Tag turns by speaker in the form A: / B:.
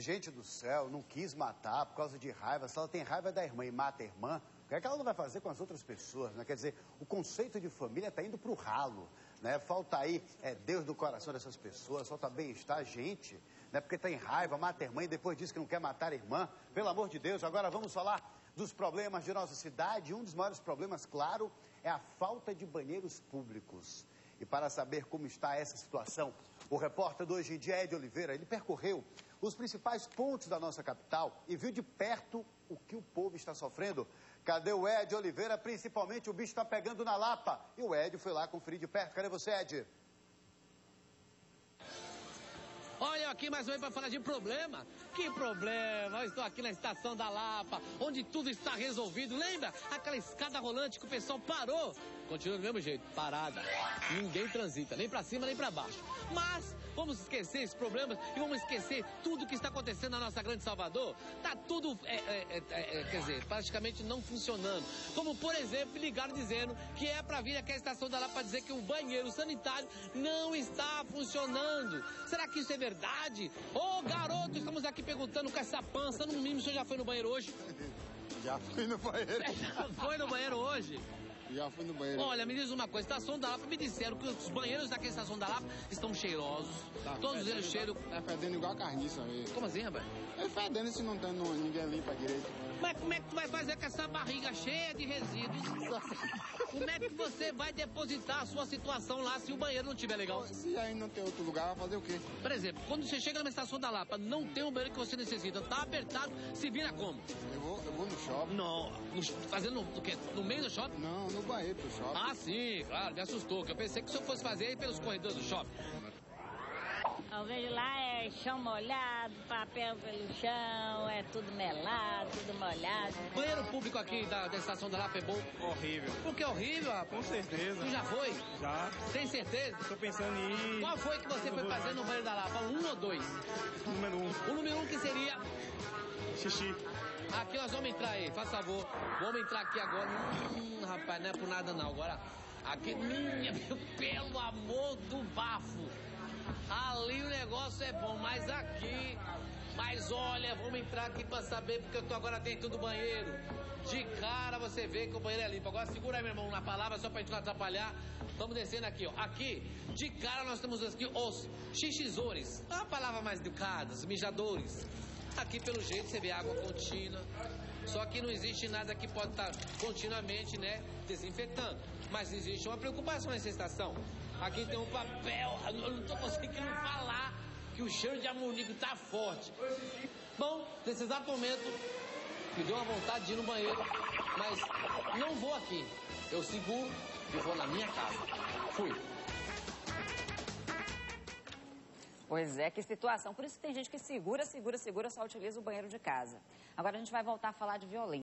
A: Gente do céu, não quis matar por causa de raiva. Se ela tem raiva da irmã e mata a irmã, o que é que ela não vai fazer com as outras pessoas, né? Quer dizer, o conceito de família está indo para o ralo, né? Falta aí Deus do coração dessas pessoas, falta bem-estar, gente, né? Porque tem raiva, mata a irmã e depois diz que não quer matar a irmã. Pelo amor de Deus, agora vamos falar dos problemas de nossa cidade. Um dos maiores problemas, claro, é a falta de banheiros públicos. E para saber como está essa situação, o repórter do Hoje em Dia, Ed Oliveira, ele percorreu os principais pontos da nossa capital e viu de perto o que o povo está sofrendo. Cadê o Ed Oliveira? Principalmente o bicho está pegando na Lapa. E o Ed foi lá conferir de perto. Cadê você, Ed?
B: Olha aqui mais uma vez para falar de problema. Que problema? Eu estou aqui na estação da Lapa, onde tudo está resolvido. Lembra aquela escada rolante que o pessoal parou? Continua do mesmo jeito, parada. Ninguém transita, nem para cima nem para baixo. Mas vamos esquecer esses problemas e vamos esquecer tudo que está acontecendo na nossa grande Salvador. Tá tudo, quer dizer, praticamente não funcionando. Como, por exemplo, ligaram dizendo que é para vir aqui à estação da Lapa para dizer que o banheiro sanitário não está funcionando. Será que isso é verdade? Ô, garoto, estamos aqui perguntando com essa pança. No mínimo, o senhor já foi no banheiro hoje?
C: Já fui no banheiro.
B: Você já foi no banheiro hoje?
C: Já fui no banheiro.
B: Olha, me diz uma coisa, Estação da Lapa me disseram que os banheiros daqui da Estação da Lapa estão cheirosos.
C: Tá
B: todos eles cheiram...
C: Tá fedendo igual a carniça mesmo.
B: Como assim, rapaz?
C: É fedendo se não tem ninguém limpa direito.
B: Mas como é que tu vai fazer com essa barriga cheia de resíduos? Como é que você vai depositar a sua situação lá se o banheiro não estiver legal?
C: Se aí não tem outro lugar, vai fazer o quê?
B: Por exemplo, quando você chega na Estação da Lapa, não tem um banheiro que você necessita, tá apertado, se vira como?
C: Eu vou no shopping.
B: Não, fazendo o quê? No meio do shopping?
C: Não, no banheiro do shopping.
B: Ah, sim, claro, me assustou, que eu pensei que o senhor fosse fazer aí pelos corredores do shopping.
D: Eu vejo lá chão molhado, papel pelo chão, tudo melado, tudo molhado.
B: Banheiro público aqui da Estação da Lapa é bom?
E: Horrível.
B: Por que horrível, rapaz?
E: Com certeza.
B: Tu já foi?
E: Já.
B: Tem certeza?
E: Tô pensando em ir.
B: Qual foi que você foi fazer no banheiro da Lapa? 1 ou 2?
E: Número 1.
B: O número 1 que seria?
E: Xixi.
B: Aqui nós vamos entrar aí, faz favor. Vamos entrar aqui agora. Rapaz, não é por nada não. Agora, aqui, pelo amor do bafo. Ali o negócio é bom, mas aqui... Mas olha, vamos entrar aqui pra saber, porque eu tô agora dentro do banheiro. De cara você vê que o banheiro é limpo. Agora segura aí, meu irmão, na palavra, só pra gente não atrapalhar. Vamos descendo aqui, ó. Aqui, de cara nós temos aqui os xixizores. É uma palavra mais educada, os mijadores. Aqui, pelo jeito, você vê água contínua. Só que não existe nada que pode estar continuamente, né, desinfetando. Mas existe uma preocupação nessa estação. Aqui tem um papel, eu não tô conseguindo falar que o cheiro de amoníaco tá forte. Bom, nesse exato momento, me deu uma vontade de ir no banheiro, mas não vou aqui. Eu seguro e vou na minha casa. Fui.
F: Pois é, que situação. Por isso que tem gente que segura, só utiliza o banheiro de casa. Agora a gente vai voltar a falar de violência.